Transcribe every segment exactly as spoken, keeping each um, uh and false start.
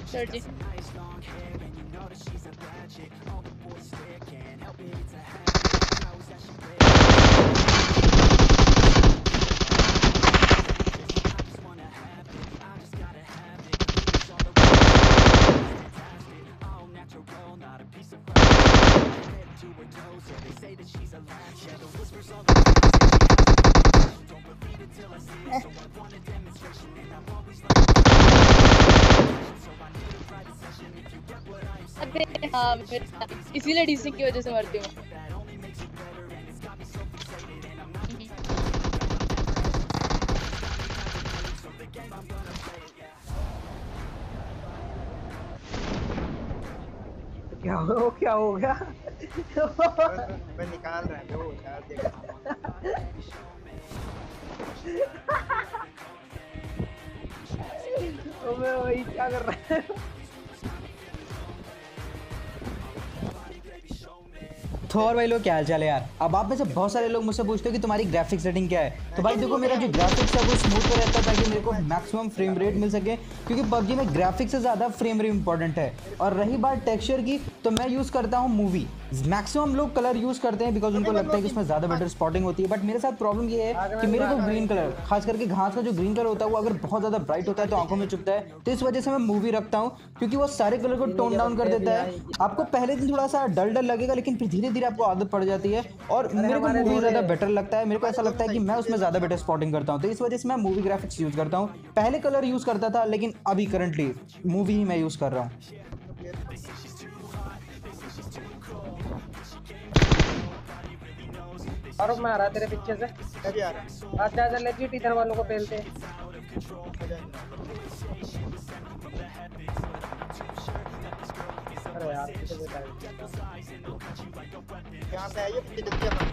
Sir जी अबे हाँ इसीलिए डीसी की वजह से मरती हूँ। क्या हो क्या हो गया? मैं निकाल रहा था वो चार जगह मैं वही क्या कर रहा है? तो और भाई लोग क्या हाल चाल है यार। अब आप में से बहुत सारे लोग मुझसे पूछते हो कि तुम्हारी ग्राफिक सेटिंग क्या है। तो भाई देखो मेरा जो ग्राफिक्स है वो स्मूथ पे रहता है ताकि मेरे को मैक्सिमम फ्रेम रेट मिल सके, क्योंकि पबजी में ग्राफिक्स से ज़्यादा फ्रेम रेट इंपॉर्टेंट है। और रही बात टेक्सचर की, तो मैं यूज़ करता हूँ मूवी। मैक्सिमम लोग कलर यूज़ करते हैं बिकॉज उनको लगता है कि इसमें ज़्यादा बेटर स्पॉटिंग होती है, बट मेरे साथ प्रॉब्लम ये है कि मेरे को ग्रीन कलर, खास करके घास का जो ग्रीन कलर होता है वो अगर बहुत ज़्यादा ब्राइट होता है तो आंखों में चुभता है। तो इस वजह से मैं मूवी रखता हूँ, क्योंकि वो सारे कलर को टोन डाउन कर देता है। आपको पहले दिन थोड़ा सा डल डल लगेगा, लेकिन फिर धीरे धीरे आपको आदत पड़ जाती है। और मेरे को मूवी ज़्यादा बेटर लगता है, मेरे को ऐसा लगता है कि मैं उसमें ज़्यादा बेटर स्पॉटिंग करता हूँ। तो इस वजह से मैं मूवी ग्राफिक्स यूज़ करता हूँ। पहले कलर यूज़ करता था, लेकिन अभी करंटली मूवी ही मैं यूज़ कर रहा हूँ। और मैं आ रहा तेरे पीछे से। अभी आ रहा अच्छा अच्छा लेजिट इधर वालों को पेलते हैं। अरे यार किसे बेटा यहाँ पे आइए कितनी जल्दी अपन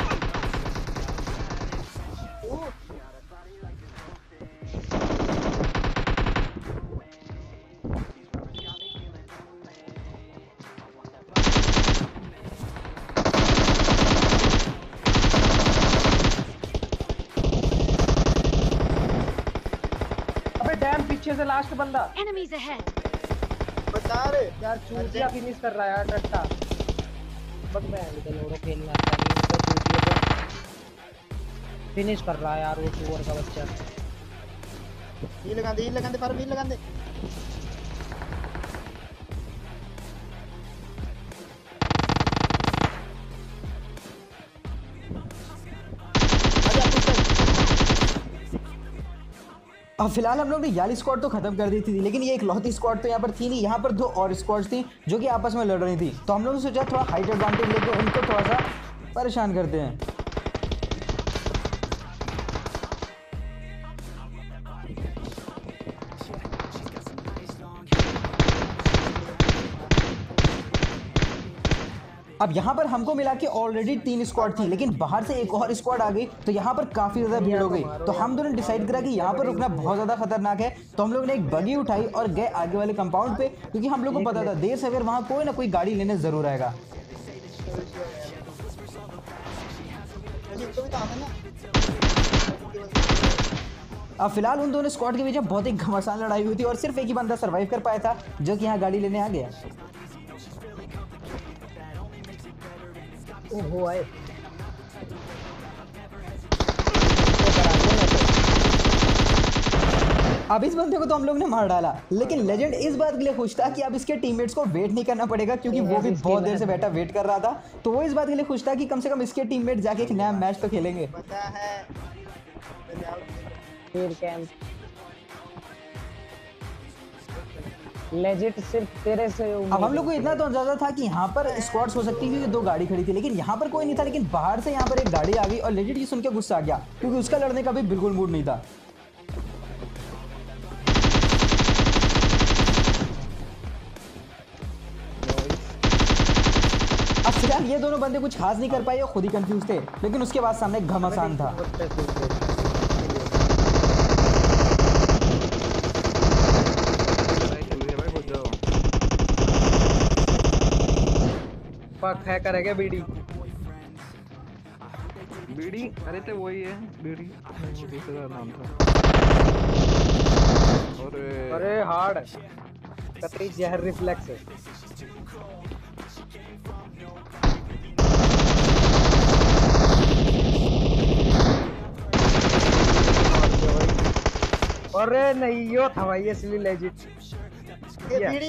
अबे डैम पीछे से लास्ट बंदा। Enemies ahead. बता रे यार चूतिया फिनिश कर रहा है यार टट्टा। बग मैं निकल और खेलने आता है तो चूतिया को फिनिश कर रहा है यार वो सुअर का बच्चा। ये लगा दे ये लगा दे पर भी लगा दे। अब फिलहाल हम लोग ने याली स्क्वाड तो खत्म कर दी थी, लेकिन ये एक लौती स्क्वाड तो यहाँ पर थी नहीं। यहाँ पर दो और स्क्वाड्स थी जो कि आपस में लड़ रही थी। तो हम लोगों ने सोचा थोड़ा हाइट एडवांटेज लेके उनको थोड़ा सा परेशान करते हैं। अब यहाँ पर हमको मिला के ऑलरेडी तीन स्क्वाड थी, लेकिन बाहर से एक और स्क्वाड आ गई, तो यहाँ पर काफी ज्यादा भीड़ हो गई। तो हम दोनों डिसाइड करा कि यहाँ पर रुकना बहुत ज्यादा खतरनाक है। तो हम लोग ने एक बगी उठाई और गए आगे वाले कंपाउंड पे, क्योंकि हम लोग को पता था देर सवेर वहाँ कोई ना कोई गाड़ी लेने जरूर आएगा। अब फिलहाल उन दोनों स्क्वाड के बीच में बहुत ही घमासान लड़ाई हुई थी और सिर्फ एक ही बंदा सरवाइव कर पाया था, जो कि यहाँ गाड़ी लेने आ गया। ओहो आए अब इस बंदे को तो हम लोग ने मार डाला, लेकिन लेजेंड इस बात के लिए खुश था कि अब इसके टीममेट्स को वेट नहीं करना पड़ेगा, क्योंकि वो भी बहुत देर से बैठा वेट कर रहा था। तो वो इस बात के लिए खुश था कि कम से कम इसके टीममेट जाके एक नया मैच तो खेलेंगे। पता है फिर कैंप लेजिट सिर्फ तेरे से। अब हम लोग को इतना तो अंदाजा था कि यहाँ पर स्क्वाड्स हो सकती थी, दो गाड़ी खड़ी थी, लेकिन यहाँ पर कोई नहीं था। लेकिन बाहर से यहाँ पर एक गाड़ी आ गई और लेजिट ये सुन के गुस्सा आ गया, क्योंकि उसका लड़ने का भी बिल्कुल मूड नहीं था। अब फिलहाल ये दोनों बंदे कुछ खास नहीं कर पाए और खुद ही कंफ्यूज थे, लेकिन उसके बाद सामने घमासान था। पक है करेगा बीडी बीडी। अरे तो वही है बीडी, दूसरा नाम था। अरे अरे हार्ड कतई जहर रिफ्लेक्स है। अरे नहीं यो था भाई असली लेजिट। ये बीड़ी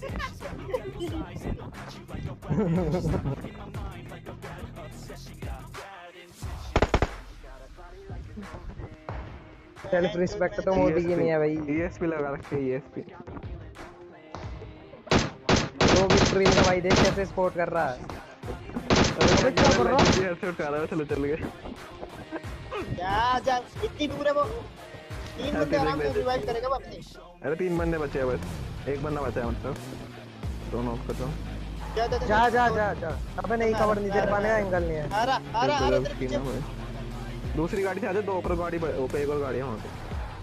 सेल्फ रिस्पेक्ट तो मोदी की नहीं है भाई। ईएसपी लगा रखे ईएसपी। वो भी स्क्रीन का भाई देख कैसे स्पोर्ट कर रहा है। अरे क्या कर रहा है? हेडशॉट खा रहा है, चलो चल गए। जा जा इतनी दूर है वो। तीन बंदे आराम से रिवाइव करेगा वो अपने। अरे तीन बंदे बचे हैं बस, एक बंदा बचा है मतलब। दोनों ऑफ कर दो। जा जा जा जा जा जा। अबे नहीं कवर नहीं दे पाने एंगल नहीं है। आ रहा आ रहा आ रहा तेरे पीछे। दूसरी गाड़ी से आ जा, दो ऊपर गाड़ी ऊपर एक और गाड़ी है वहां पे।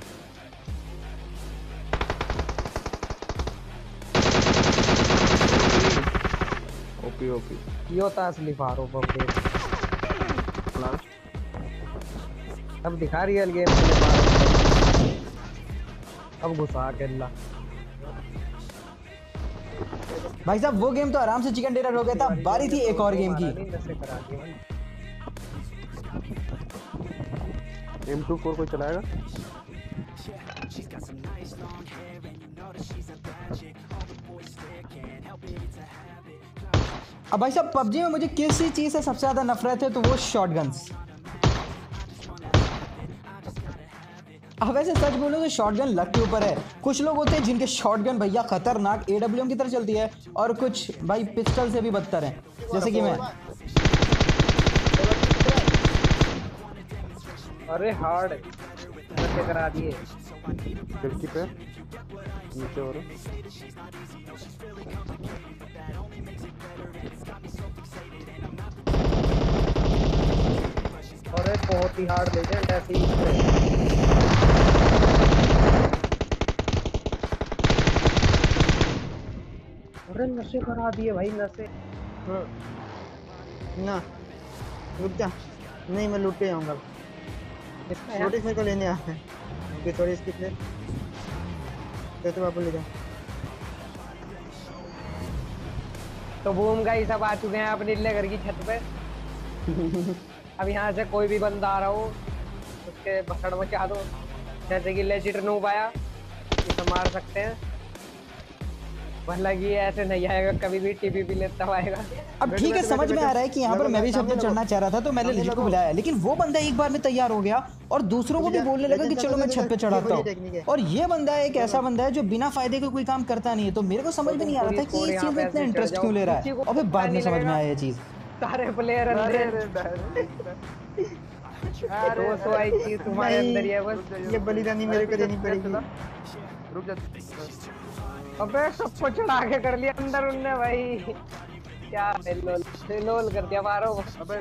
ओपी ओपी यो था असली फारो बब्बे। लास्ट अब दिखा रियल गेम के लिए फारो। अब घुसा के अल्लाह भाई साहब वो गेम तो आराम से चिकन डिनर हो गया था, बारी थी एक और गेम की। एम टू फोर को चलाएगा। अब भाई साहब पबजी में मुझे किसी चीज से सबसे ज्यादा नफरत है तो वो शॉटगन्स। अब वैसे सच बोलूं तो शॉटगन लक के ऊपर है। कुछ लोग होते हैं जिनके शॉटगन भैया खतरनाक एडब्ल्यूएम की तरह चलती है, और कुछ भाई पिस्टल से भी बदतर हैं, जैसे कि मैं। अरे हार्ड कैसे करा दिए खिड़की पे नीचे और अरे बहुत ही हार्ड लेजेंड ऐसे ही। अरे नशे करा दिए भाई नशे। ना रुक जा। नहीं मैं लूट के आऊंगा। इसका छोटी से को लेने आए हैं। ओके थोड़ी स्किप ले। तो तो वापस ले जा। तो बूम का ही सब आ चुके हैं अपने नीले घर की छत पे। अब यहाँ से कोई भी बंदा आ रहा हो उसके भसड़ मचा दो, जैसे कि लेजिट नूब आया इसे मार सकते हैं। हालांकि ऐसे नहीं आएगा कभी भी, टीवी भी लेता आएगा। अब ठीक है, समझ में आ रहा है कि यहाँ पर मैं भी छत पे चढ़ना चाह रहा था तो मैंने लेजिट को बुलाया, लेकिन वो बंदा एक बार में तैयार हो गया और दूसरों को भी बोलने लगा कि चलो मैं छत पे चढ़ाता हूँ। और ये बंदा एक ऐसा बंदा है जो बिना फायदे के कोई काम करता नहीं है। तो मेरे को समझ में नहीं आ रहा था कि इस चीज में इतना इंटरेस्ट क्यों ले रहा है। और फिर बाद में समझ में आया ये चीज। सारे प्लेयर अंदर दो सौ आई चीज तुम्हारे अंदर ही है बस। ये बलिदानी मेरे को देनी पड़ेगी। रुक जा। अबे सबको चढ़ा के कर लिया अंदर उनने भाई। क्या लोल लोल कर दिया मारो। अबे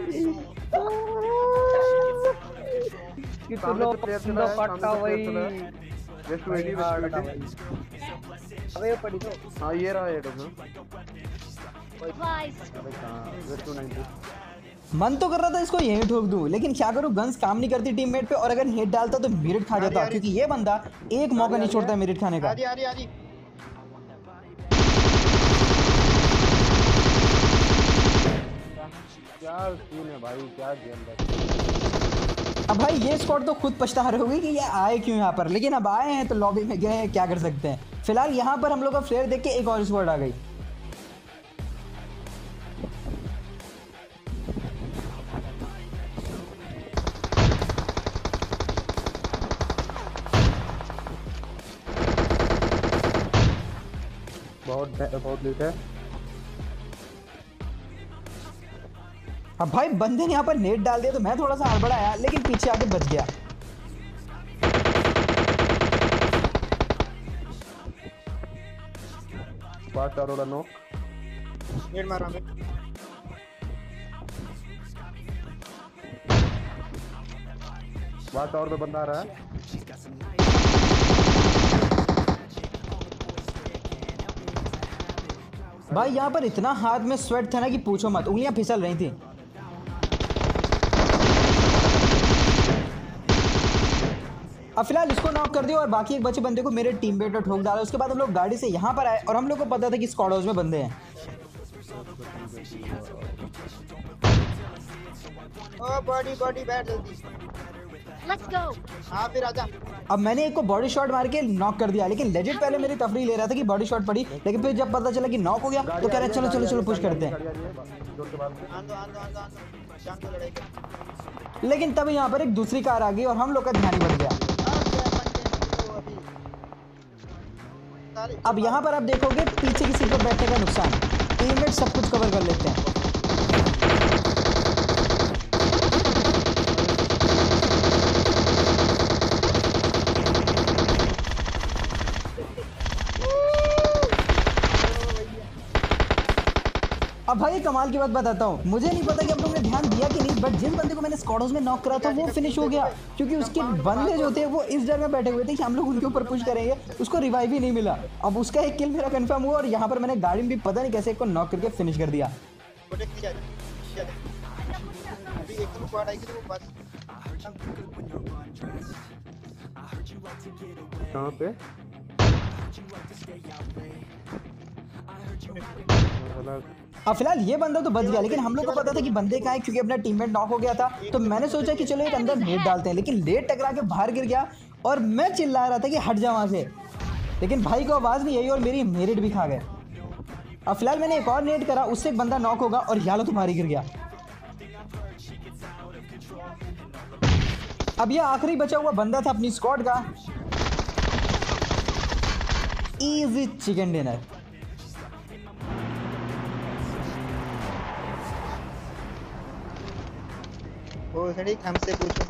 कि तू लोग तो पट्टा भाई। West two eighty west two eighty. अबे ये पड़ी तो। हां ये रहा ये तो। अबे कहां वेस्ट टू नाइंटी। मन तो कर रहा था इसको यहीं ठोक दूं, लेकिन क्या करूं, गन्स काम नहीं करती टीममेट पे, और अगर हिट डालता तो मिनट खा जाता, क्योंकि ये बंदा एक मौका नहीं छोड़ता मिनट खाने का। आ रही आ रही आ रही। क्या सीन है भाई, क्या गेम है। अब भाई ये स्क्वाड तो खुद पछता रहे होगी कि ये आए क्यों यहाँ पर, लेकिन अब आए हैं तो लॉबी में गए हैं, क्या कर सकते हैं। फिलहाल यहाँ पर हम लोग का फ्लेयर देख के एक और स्क्वाड आ गई। बहुत बहुत लेट है। अब भाई बंदे ने यहाँ पर नेट डाल दिया तो मैं थोड़ा सा हड़बड़ाया, लेकिन पीछे आके बच गया। पांच चार वाला नॉक। नेट मार रहा मैं। पांच और पे बंदा आ रहा है। भाई यहाँ पर इतना हाथ में स्वेट था ना कि पूछो मत, उंगलियां फिसल रही थी। अब फिलहाल इसको नॉक कर दिया और बाकी एक बचे बंदे को मेरे टीममेट ने ठोक डाला। उसके बाद हम लोग गाड़ी से यहाँ पर आए और हम लोग को पता था कि स्क्वाड हाउस में बंदे हैं। ओ बॉडी बॉडी बैठ जल्दी। Let's go. हाँ फिर आजा। अब मैंने एक को बॉडी शॉट मार के नॉक कर दिया, लेकिन लेजेंड पहले मेरी तफरी ले रहा था कि बॉडी शॉट पड़ी, लेकिन फिर जब पता चला कि नॉक हो गया तो कह रहा है चलो चलो चलो पुश करते हैं। आंदो आंदो आंदो आंदो शाम को लड़ाई कर। लेकिन तब यहाँ पर एक दूसरी कार आ गई और हम लोग का ध्यान ही बढ़ गया। अब यहाँ पर आप देखोगे पीछे की सीट पर बैठने का नुकसान, टीममेट सब कुछ कवर कर लेते हैं। अब भाई कमाल की बात बताता हूँ, मुझे नहीं पता कि आप लोगों ने ध्यान दिया कि नहीं, बट जिस बंदे को मैंने स्क्वाड हाउस में नॉक करा था वो फिनिश हो गया, क्योंकि उसके बंदे जो थे वो इस डर में बैठे हुए थे कि हम लोग उनके ऊपर पुश करेंगे, उसको रिवाइव ही नहीं मिला। अब उसका एक किल मेरा कंफर्म हुआ और यहाँ पर मैंने गाड़ी में भी पता नहीं कैसे एक को नॉक करके फिनिश कर दिया। कहाँ पे? अब फिलहाल ये बंदा तो बच गया, लेकिन हम लोग को पता था कि बंदे कहाँ है, क्योंकि अपना टीममेट नॉक हो गया था। तो मैंने सोचा कि चलो एक अंदर नेट डालते हैं, लेकिन नेट टकरा के बाहर गिर गया और मैं चिल्ला रहा था कि हट जा वहाँ से, लेकिन भाई को आवाज़ नहीं आई और मेरी मेरिट भी खा गए। अब फिलहाल मैंने एक और नेट करा, उससे एक बंदा नॉक होगा और यालो तो बाहर गिर गया। अब यह आखिरी बचा हुआ बंदा था अपनी स्क्वाड का। Easy chicken dinner. वो सड़ी हमसे पूछो।